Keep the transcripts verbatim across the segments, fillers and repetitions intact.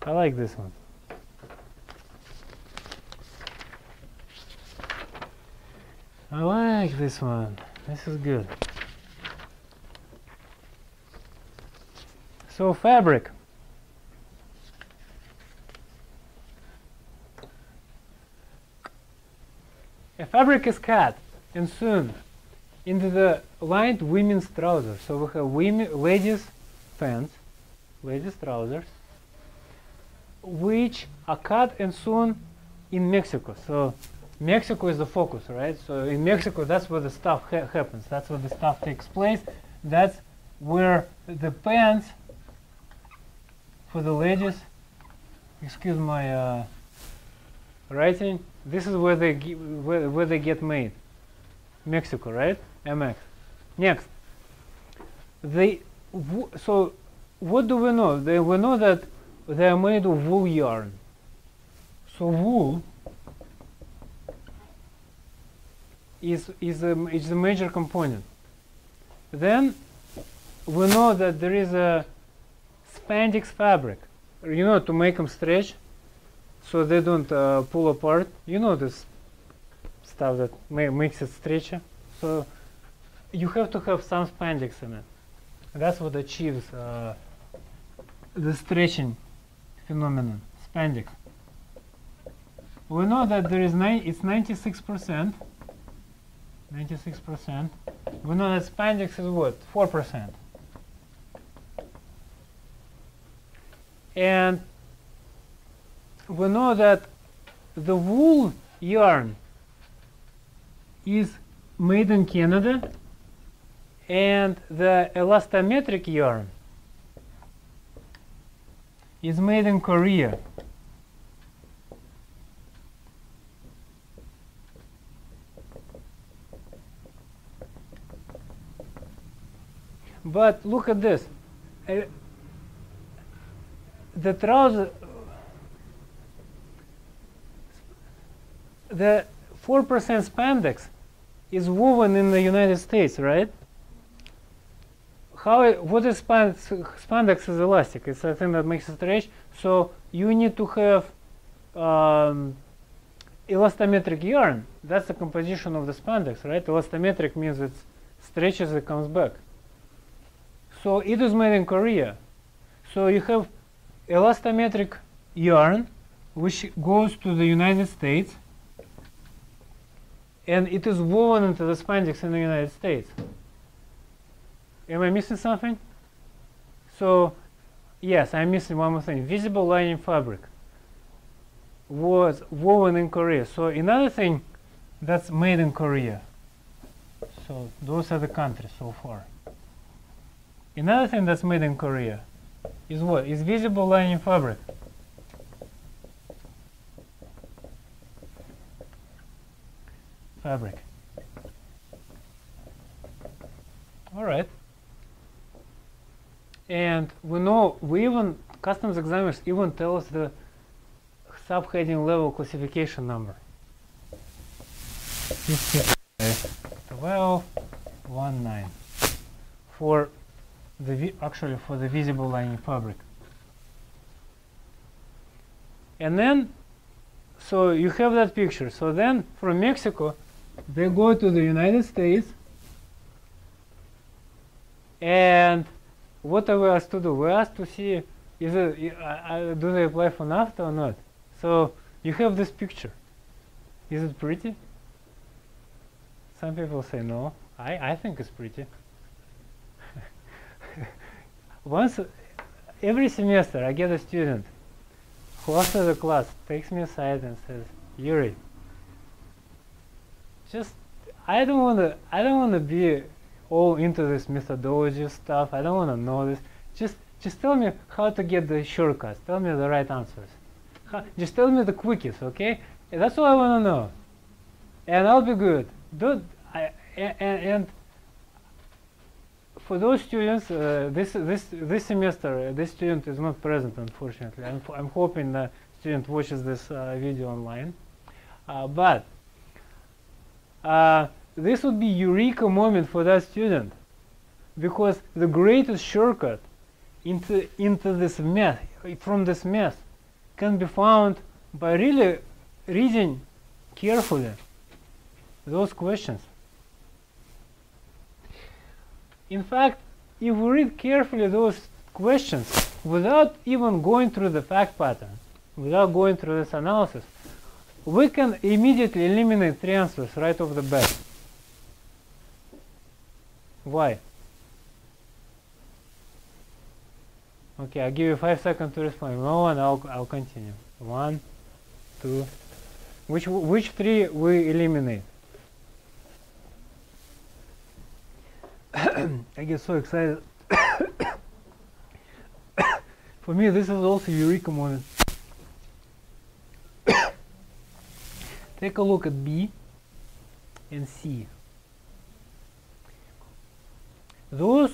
I like this one. I like this one. This is good. So fabric. A fabric is cut and sewn into the lined women's trousers. So we have women, ladies' pants, ladies' trousers, which are cut and sewn in Mexico. So Mexico is the focus, right? So in Mexico, that's where the stuff ha happens. That's where the stuff takes place. That's where the pants for the ladies, excuse my uh, writing, this is where they where, where they get made. Mexico, right? M X. Next, they w so what do we know? They, we know that they are made of wool yarn. So wool is is a is a major component. Then we know that there is a spandex fabric, you know, to make them stretch so they don't uh, pull apart. You know this stuff that ma makes it stretchy. So you have to have some spandex in it. That's what achieves uh, the stretching phenomenon, spandex. We know that there is nine, it's ninety-six percent. ninety-six percent. We know that spandex is what? four percent. And we know that the wool yarn is made in Canada, and the elastometric yarn is made in Korea. But look at this. Uh, the trouser, the four percent spandex is woven in the United States, right? How it, what is spandex? Spandex is elastic. It's a thing that makes it stretch. So you need to have um, elastometric yarn. That's the composition of the spandex, right? Elastometric means it stretches, it comes back. So it is made in Korea. So you have elastometric yarn, which goes to the United States, and it is woven into the spandex in the United States. Am I missing something? So, yes, I'm missing one more thing. Visible lining fabric was woven in Korea. So another thing that's made in Korea. So those are the countries so far. Another thing that's made in Korea is what? Is visible lining fabric. Fabric. All right. And we know, we even, customs examiners even tell us the subheading level classification number. twelve nineteen for the, actually for the visible lining fabric. And then, so you have that picture. So then from Mexico, they go to the United States, and what are we asked to do? We're asked to see, is it, uh, do they apply for NAFTA or not? So you have this picture. Is it pretty? Some people say no. I, I think it's pretty. Once, every semester I get a student who after the class takes me aside and says, Yuri, just, I don't want to, I don't want to be all into this methodology stuff. I don't want to know this. Just, just tell me how to get the shortcuts. Tell me the right answers. How, just tell me the quickies, okay? And that's all I want to know. And I'll be good. Don't, I, and, and for those students, uh, this, this, this semester, uh, this student is not present, unfortunately. I'm, I'm hoping the student watches this uh, video online. Uh, but uh, this would be eureka moment for that student, because the greatest shortcut into into this mess, from this mess, can be found by really reading carefully those questions. In fact, if we read carefully those questions without even going through the fact pattern, without going through this analysis, we can immediately eliminate three answers right off the bat. Why? Okay, I'll give you five seconds to respond. No, and I'll, I'll continue. One, two. Which, which three we eliminate? I get so excited. For me, this is also eureka moment. Take a look at B and C. Those,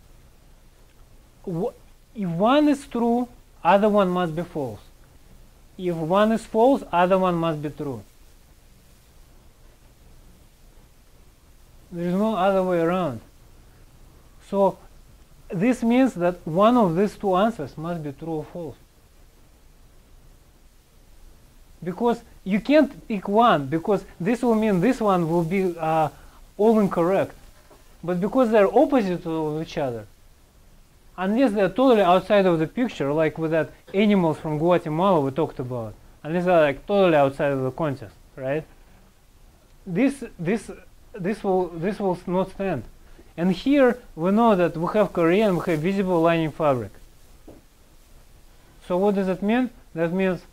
if one is true, other one must be false. If one is false, other one must be true. There is no other way around. So this means that one of these two answers must be true or false. Because you can't pick one, because this will mean this one will be uh, all incorrect. But because they're opposite of each other, unless they're totally outside of the picture, like with that animals from Guatemala we talked about, unless they're like totally outside of the context, right? This this this will this will not stand. And here we know that we have Korean, we have visible lining fabric. So what does that mean? That means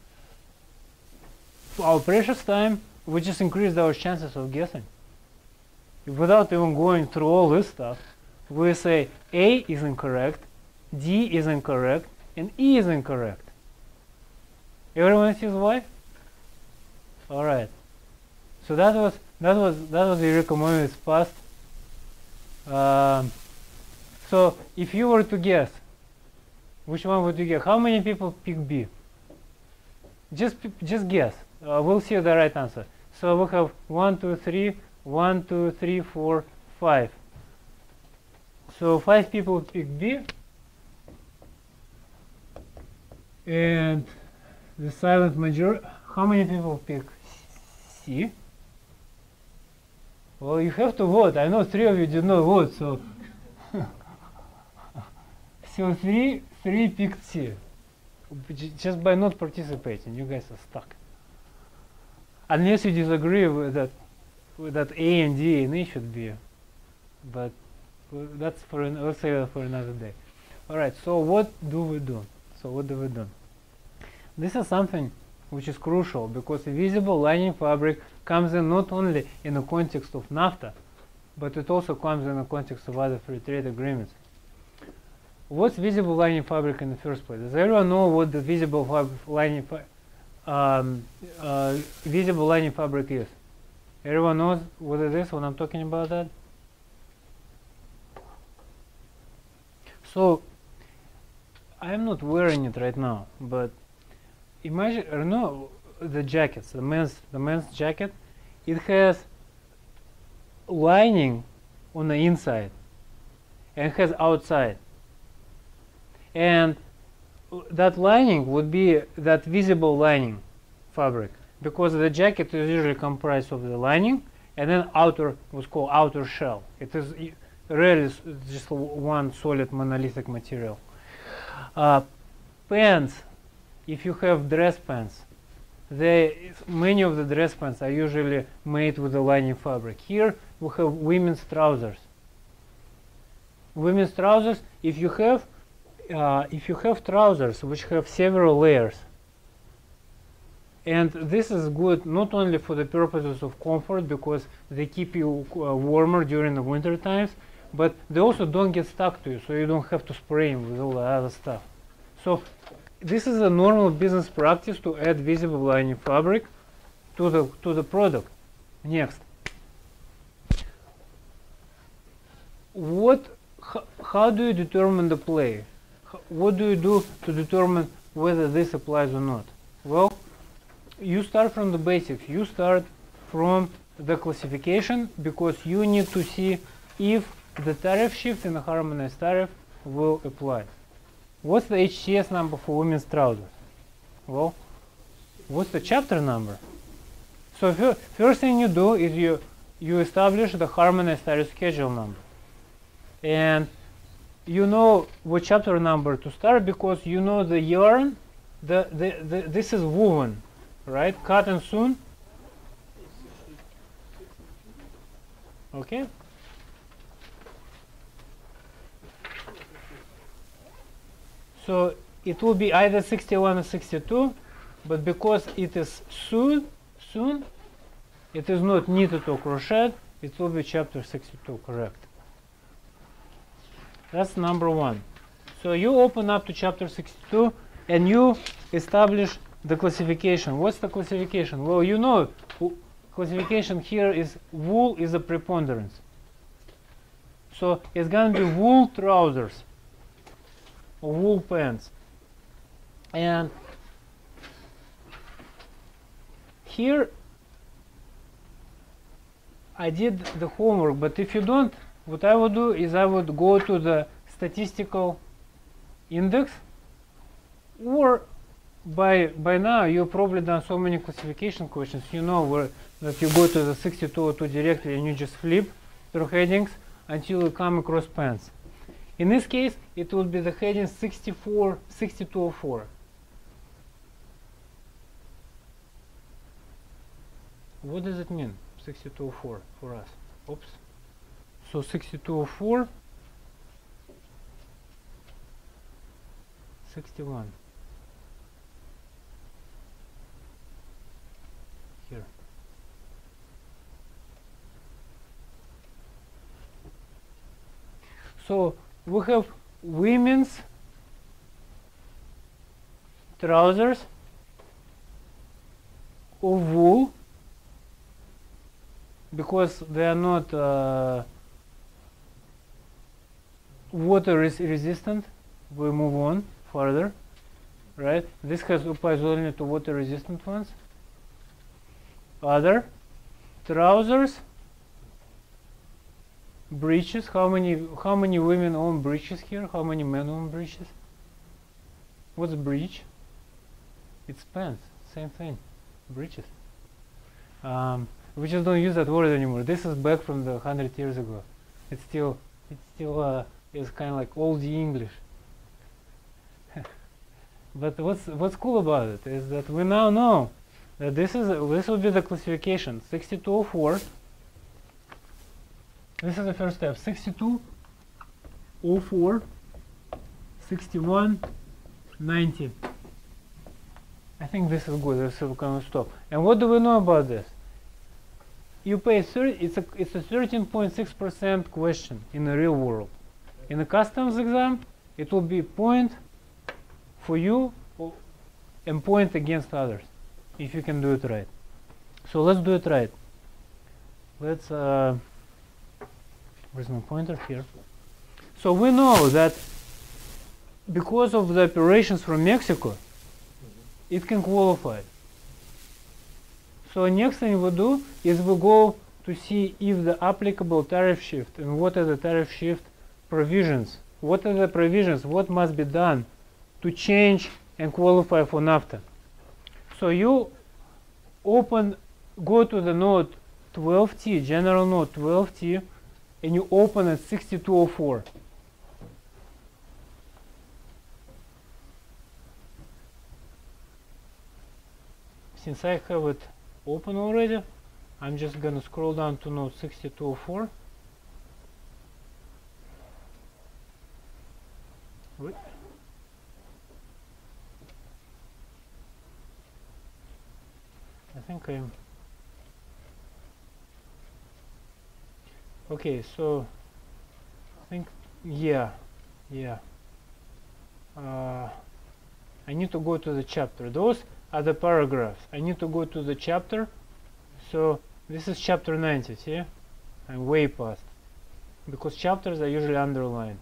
our precious time, we just increased our chances of guessing. Without even going through all this stuff, we say A is incorrect, D is incorrect, and E is incorrect. Everyone sees why? All right. So that was that was that was the recommended past. Um, so if you were to guess, which one would you guess? How many people pick B? Just just guess. Uh, we'll see the right answer. So we have one, two, three, one, two, three, four, five. So five people pick B, and the silent majority. How many people pick C? Well, you have to vote. I know three of you did not vote, so so three three picked C. Just by not participating, you guys are stuck. Unless you disagree with that, with that A and D and E should be, but that's for an, let's say that for another day. All right. So what do we do? So what do we do? This is something which is crucial because visible lining fabric comes in not only in the context of NAFTA, but it also comes in the context of other free trade agreements. What's visible lining fabric in the first place? Does everyone know what the visible lining fa um, uh, visible lining fabric is? Everyone knows what it is when I'm talking about that? So I am not wearing it right now, but imagine, or no, the jackets, the men's, the men's jacket, it has lining on the inside and it has outside. And that lining would be that visible lining fabric, because the jacket is usually comprised of the lining and then outer, what's called outer shell. It is rarely just one solid monolithic material. Uh, pants, if you have dress pants, they, many of the dress pants are usually made with the lining fabric. Here we have women's trousers. Women's trousers, if you have uh, if you have trousers which have several layers, and this is good not only for the purposes of comfort because they keep you uh, warmer during the winter times, but they also don't get stuck to you, so you don't have to spray them with all the other stuff. So this is a normal business practice to add visible lining fabric to the to the product. Next, what? H how do you determine the play? H what do you do to determine whether this applies or not? Well, you start from the basics. You start from the classification because you need to see if the tariff shift in the harmonized tariff will apply. What's the H T S number for women's trousers? Well, what's the chapter number? So fir first thing you do is you you establish the harmonized tariff schedule number, and you know what chapter number to start because you know the yarn. The, the, the this is woven, right? Cut and sewn. Okay. So it will be either sixty-one or sixty-two, but because it is sewn, sewn, it is not knitted or crocheted, it will be chapter sixty-two, correct. That's number one. So you open up to chapter sixty-two and you establish the classification. What's the classification? Well, you know, classification here is wool is a preponderance. So it's going to be wool trousers or wool pants. And here I did the homework, but if you don't, what I would do is I would go to the statistical index, or by by now you've probably done so many classification questions, you know where that you go to the sixty-two oh two directly and you just flip through headings until you come across pants. In this case, it will be the heading sixty-four, sixty-two oh four. What does it mean, sixty-two oh four for us? Oops. So sixty-two oh four, sixty-one. Here. So we have women's trousers of wool because they are not uh, water is resistant. We move on further, right? This has applies only to water resistant ones. Other trousers, breeches. How many how many women own breeches here? How many men own breeches? What's breech? It's pants. Same thing. Breeches. Um, we just don't use that word anymore. This is back from the hundred years ago. It's still it's still uh, is kind of like oldie English. But what's what's cool about it is that we now know that this is this will be the classification sixty-two oh four. This is the first step. sixty-two oh four, sixty-one, ninety. I think this is good. This is going to stop. And what do we know about this? You pay thirty. It's a it's a thirteen point six percent question in the real world. In the customs exam, it will be point for you and point against others if you can do it right. So let's do it right. Let's. Uh, where's my pointer here? So we know that because of the operations from Mexico, it can qualify. So next thing we do is we go to see if the applicable tariff shift and what are the tariff shift provisions. What are the provisions? What must be done to change and qualify for NAFTA? So you open, go to the note twelve T, general note twelve T, and you open at sixty-two oh four. Since I have it open already, I'm just gonna scroll down to note sixty-two oh four. Wait. I think I'm okay. So I think yeah, yeah. Uh, I need to go to the chapter. Those are the paragraphs. I need to go to the chapter. So this is chapter ninety. See, I'm way past because chapters are usually underlined.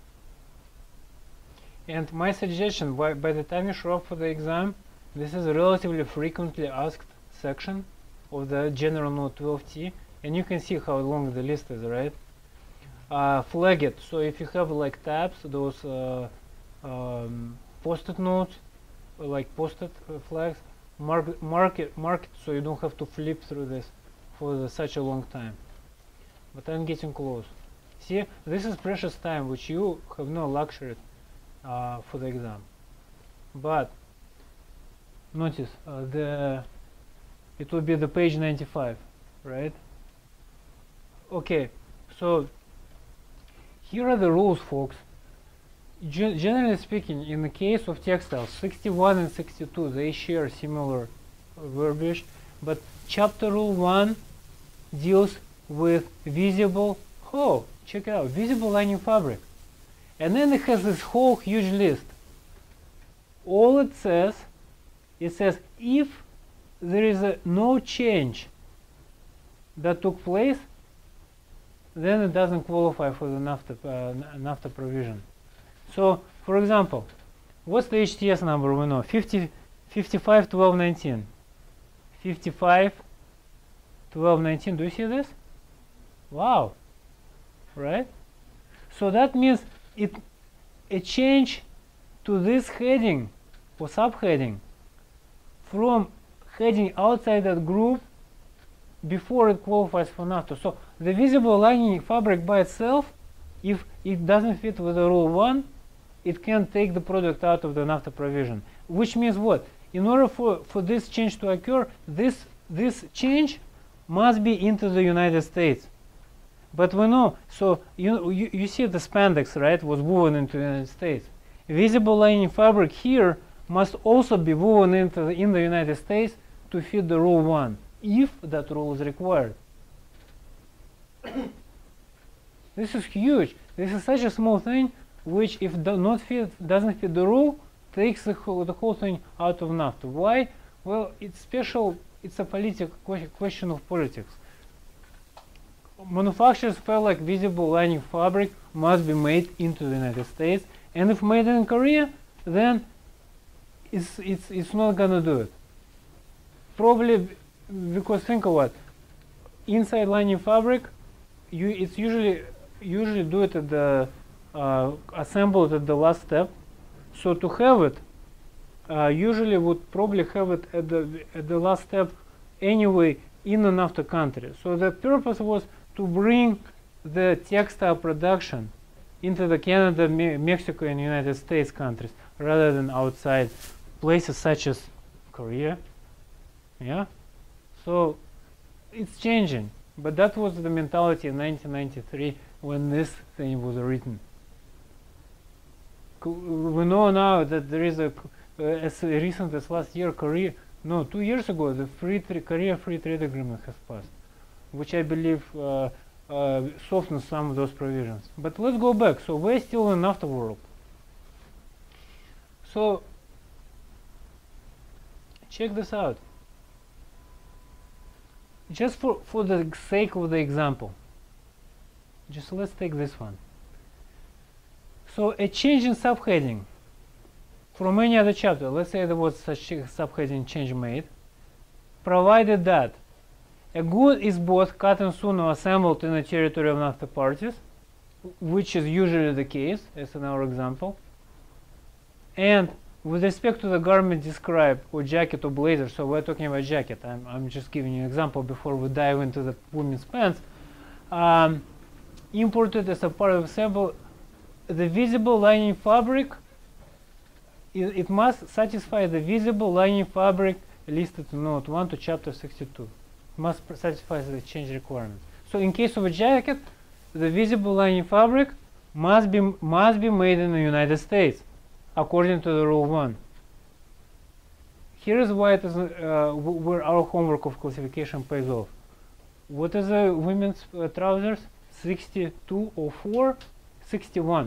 And my suggestion, by, by the time you show up for the exam, this is a relatively frequently asked section of the general note twelve T, and you can see how long the list is, right? Uh, flag it. So if you have like tabs, those uh, um, post-it notes, like posted uh, flags, mark, mark it, mark it so you don't have to flip through this for the, such a long time. But I'm getting close. See, this is precious time which you have no luxury uh, for the exam. But notice uh, the it will be the page ninety-five, right? Okay, so here are the rules, folks. Gen generally speaking, in the case of textiles, sixty-one and sixty-two, they share similar verbiage, but chapter rule one deals with visible, oh, check it out, visible lining fabric. And then it has this whole huge list. All it says, it says if there is a no change that took place, then it doesn't qualify for the NAFTA, uh, NAFTA provision. So, for example, what's the H T S number we know? fifty, fifty-five, twelve, nineteen. fifty-five, twelve, nineteen. Do you see this? Wow. Right? So that means it a change to this heading or subheading from heading outside that group before it qualifies for NAFTA. So the visible lining fabric by itself, if it doesn't fit with the rule one, it can take the product out of the NAFTA provision. Which means what? In order for, for this change to occur, this, this change must be into the United States. But we know, so you, you, you see the spandex, right, was woven into the United States. Visible lining fabric here must also be woven into the, in the United States to fit the rule one, if that rule is required. This is huge. This is such a small thing, which if do not fit, doesn't fit the rule, takes the whole, the whole thing out of NAFTA. Why? Well, it's special. It's a political question of politics. Manufacturers felt like visible lining fabric must be made into the United States, and if made in Korea, then it's it's it's not gonna do it. Probably because think of what, inside lining fabric, you it's usually usually do it at the uh, assembled at the last step. So to have it, uh, usually would probably have it at the at the last step anyway in an NAFTA country. So the purpose was to bring the textile production into the Canada, Me Mexico, and United States countries rather than outside places such as Korea. Yeah, so it's changing, but that was the mentality in nineteen ninety-three when this thing was written. We know now that there is a, uh, as recent as last year, Korea, no, two years ago, the free Korea Free Trade Agreement has passed, which I believe uh, uh, softens some of those provisions. But let's go back. So we're still in NAFTA world. So check this out. Just for, for the sake of the example, just let's take this one. So a change in subheading from any other chapter, let's say there was such a subheading change made, provided that a good is both cut and sewn or assembled in the territory of NAFTA parties, which is usually the case, as in our example, and with respect to the garment described, or jacket or blazer, so we're talking about jacket, I'm, I'm just giving you an example before we dive into the women's pants, um, imported as a part of sample, the visible lining fabric, it, it must satisfy the visible lining fabric listed in note one to chapter sixty-two. It must satisfy the change requirements. So in case of a jacket, the visible lining fabric must be, must be made in the United States, according to the rule one. Here is why it is uh, where our homework of classification pays off. What is the women's uh, trousers? sixty-two oh four, sixty-one.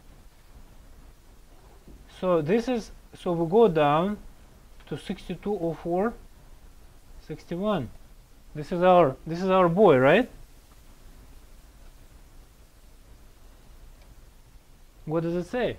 So this is, so we go down to sixty-two oh four, sixty-one. This is our, this is our boy, right? What does it say?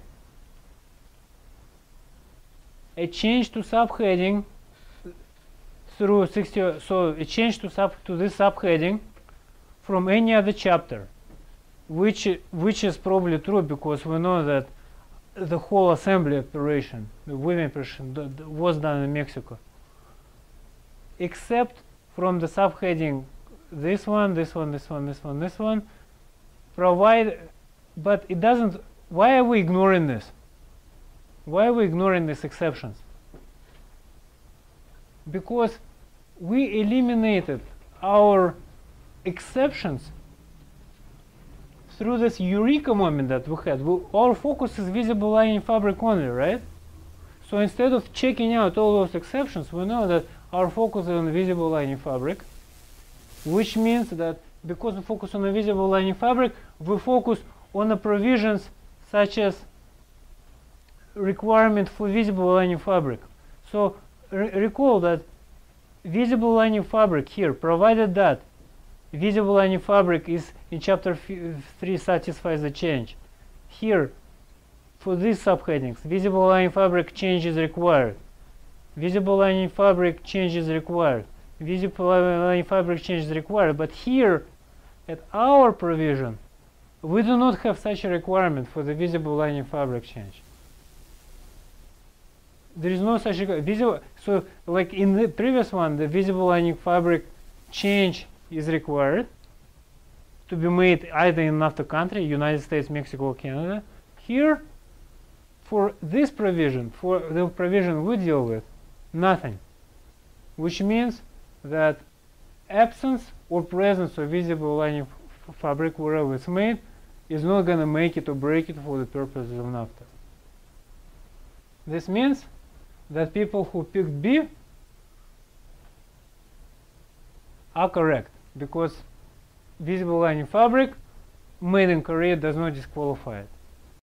A change to subheading through sixty, so a change to sub to this subheading from any other chapter, which which is probably true because we know that the whole assembly operation, the weaving operation, the, the, was done in Mexico, except from the subheading, this one, this one, this one, this one, this one, provide, but it doesn't. Why are we ignoring this? Why are we ignoring these exceptions? Because we eliminated our exceptions through this eureka moment that we had. We, our focus is visible lining fabric only, right? So instead of checking out all those exceptions, we know that our focus is on visible lining fabric, which means that because we focus on the visible lining fabric, we focus on the provisions such as requirement for visible lining fabric. So re recall that visible lining fabric here, provided that visible lining fabric is in chapter three satisfies the change. Here, for these subheadings, visible lining fabric change is required. Visible lining fabric change is required. Visible lining fabric change is required. But here, at our provision, we do not have such a requirement for the visible lining fabric change. There is no such a visible. So, like in the previous one, the visible lining fabric change is required to be made either in NAFTA country, United States, Mexico, or Canada. Here, for this provision, for the provision we deal with, nothing. Which means that absence or presence of visible lining fabric wherever it's made is not going to make it or break it for the purposes of NAFTA. This means that people who picked B are correct, because visible lining fabric made in Korea does not disqualify it.